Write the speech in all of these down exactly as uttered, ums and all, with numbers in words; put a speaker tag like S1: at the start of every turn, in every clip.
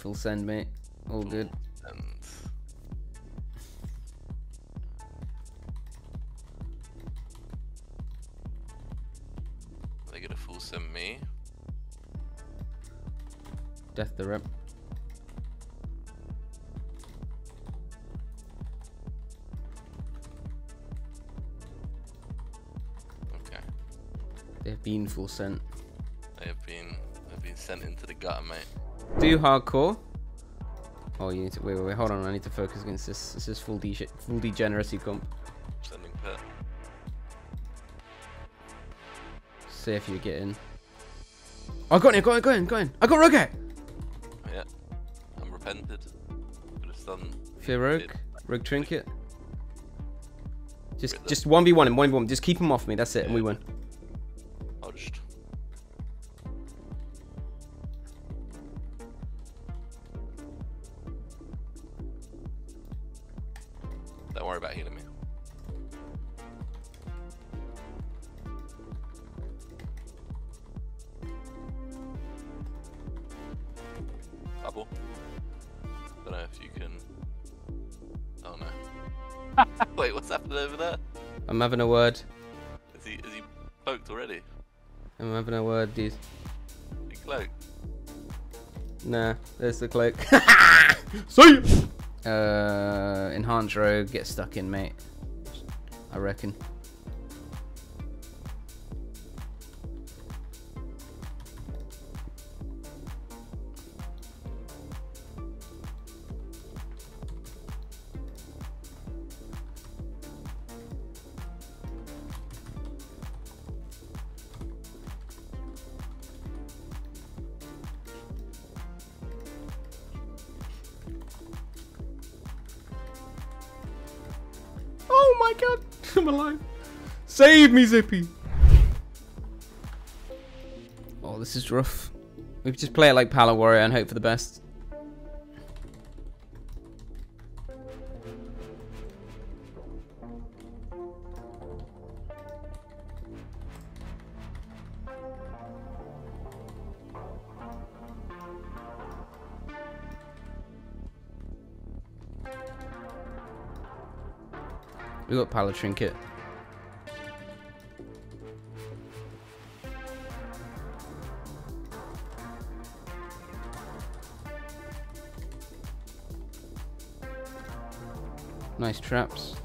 S1: Full send, mate. All good.
S2: And they get a full send me.
S1: Death the rep.
S2: Okay.
S1: They've been full sent.
S2: They have been they've been sent into the gutter, mate.
S1: Do hardcore. Oh, you need to wait, wait, wait. Hold on. I need to focus against this. This is full de full degeneracy comp.
S2: Sending pet.
S1: See if you get in. Oh, I got in. Go in. Go in. Go in. I got Rogue.
S2: Yeah. I'm repented. Could have done.
S1: Fear Rogue. Rogue trinket. Just
S2: Rip
S1: just one v one him. one v one. Just keep him off me. That's it,
S2: Yeah.
S1: and we win.
S2: I'll just. Don't worry about healing me. Bubble. Don't know if you can. Oh no. Wait, what's happening over there?
S1: I'm having a word.
S2: Is he is he cloaked already?
S1: I'm having a word, dude.
S2: He cloaked.
S1: Nah, there's the cloak. See ya! Uh, enhance rogue, get stuck in, mate. I reckon. Oh my god, I'm alive. Save me, Zippy. Oh, this is rough. We just play it like Pala Warrior and hope for the best. We got Pala Trinket. Nice traps.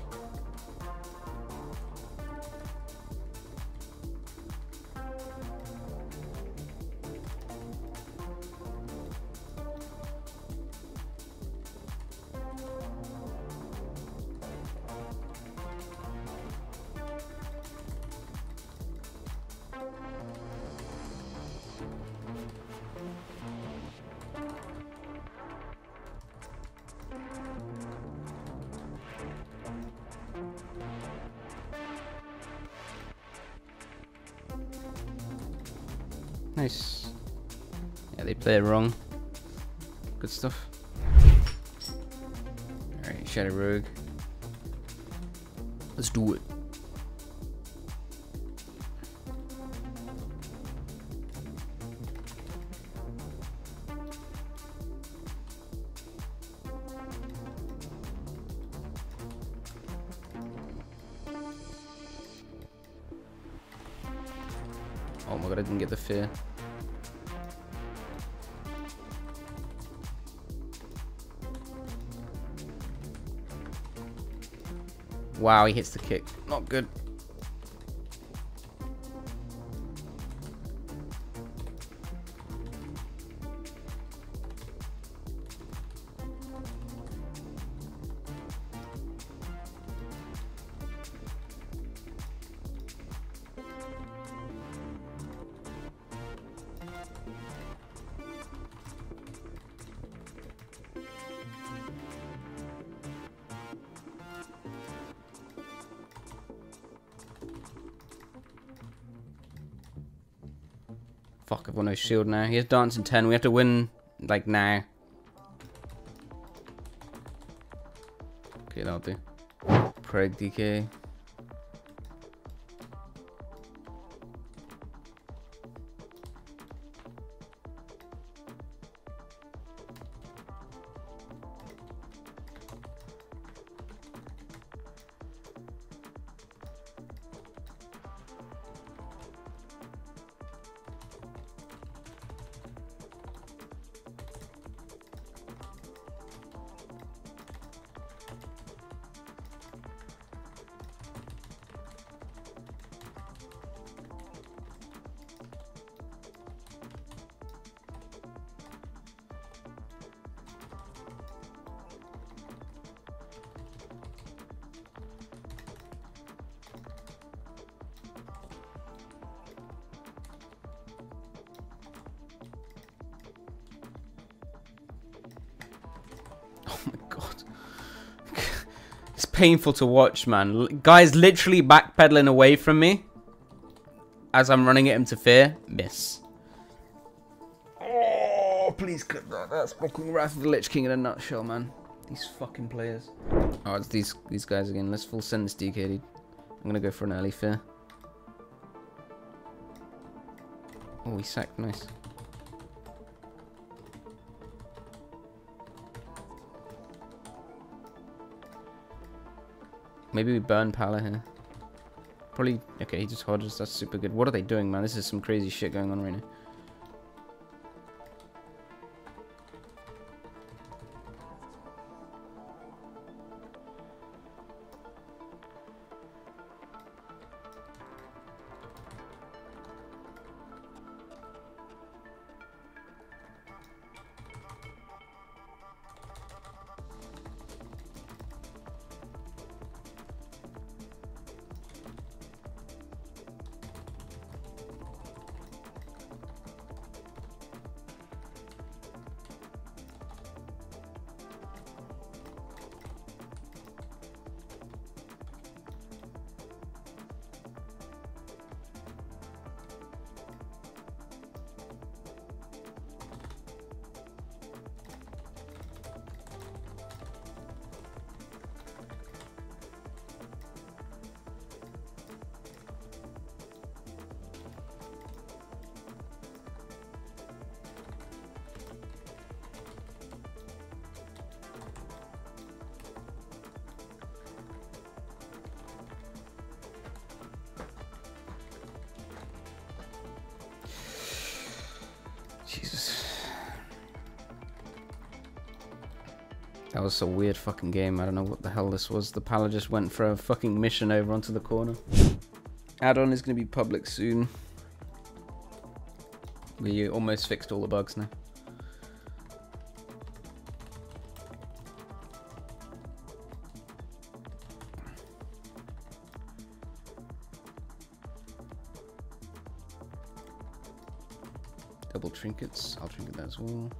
S1: Nice. Yeah, they play it wrong. Good stuff. Alright, Shadow Rogue. Let's do it. Oh my god, I didn't get the fear. Wow, he hits the kick. Not good. Fuck, I've got no shield now. He has dance in ten. We have to win, like, now. Okay, that'll do. Preg D K. painful to watch, man. L guys literally backpedaling away from me as I'm running at him to fear. Miss. Oh, please clip that. That's fucking Wrath of the Lich King in a nutshell, man. These fucking players. Oh, it's these these guys again. Let's full send this D K, dude. I'm gonna go for an early fear. Oh, we sacked. Nice. Maybe we burn Pala here. Probably. Okay, he just hodges. That's super good. What are they doing, man? This is some crazy shit going on right now. Jesus. That was a weird fucking game. I don't know what the hell this was. The Pala just went for a fucking mission over onto the corner. Add-on is going to be public soon. We almost fixed all the bugs now. Double trinkets. I'll trinket that as well.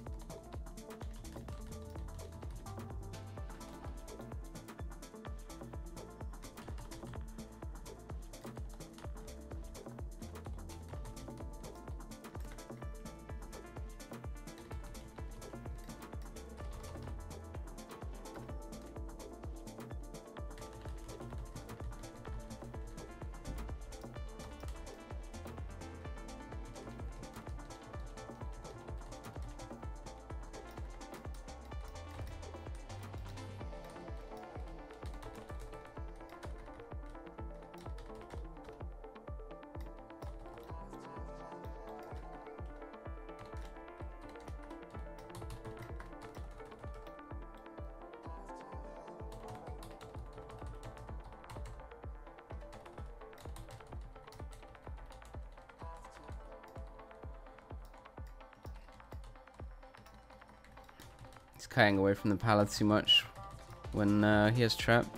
S1: He's kaying away from the pallet too much when uh, he has trap.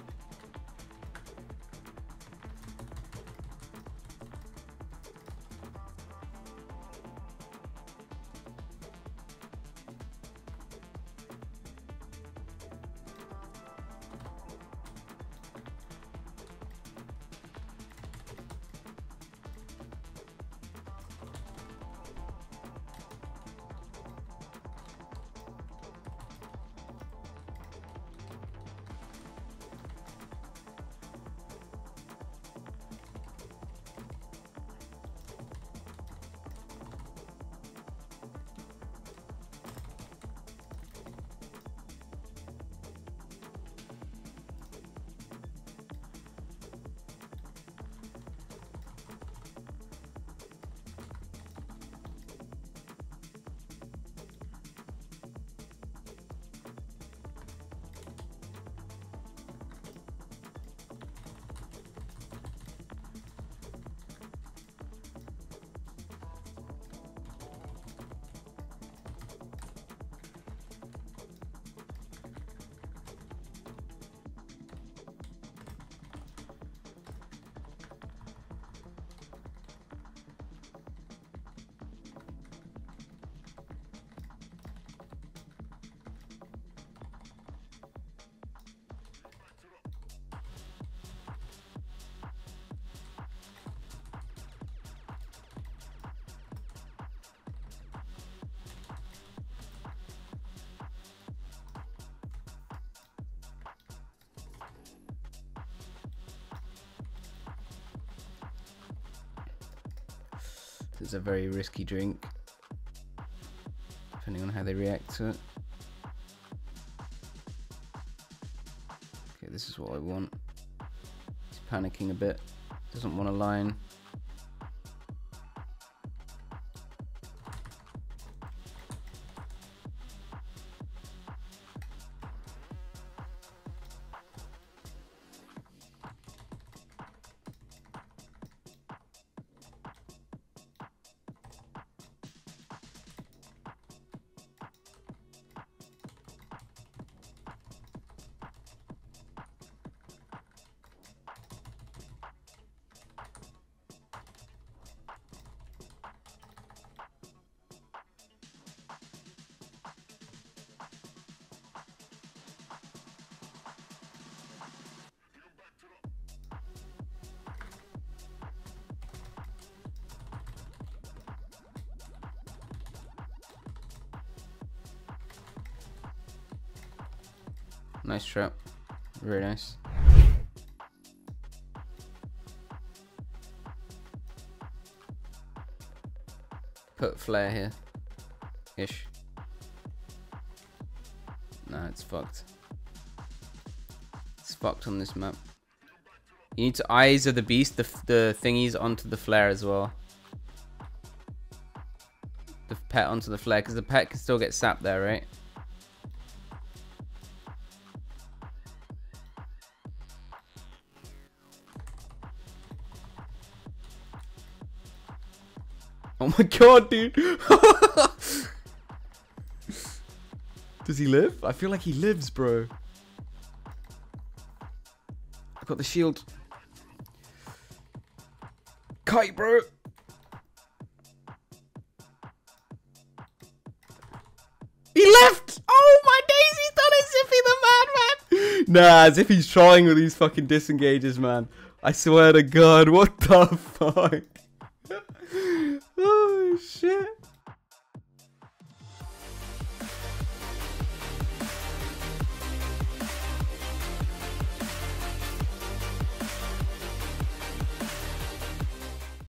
S1: It's a very risky drink, depending on how they react to it. Okay, this is what I want. He's panicking a bit. Doesn't want a line. Nice trap. Very nice. Put flare here. Ish. Nah, it's fucked. It's fucked on this map. You need to eyes of the beast, the, the thingies onto the flare as well. The pet onto the flare, because the pet can still get sapped there, right? Oh my god, dude. Does he live? I feel like he lives, bro. I got the shield. Kite, bro. He left. Oh my days, he's done it, Zippy the madman. Nah, Zippy's trying with these fucking disengages, man. I swear to God, what the fuck? Oh shit.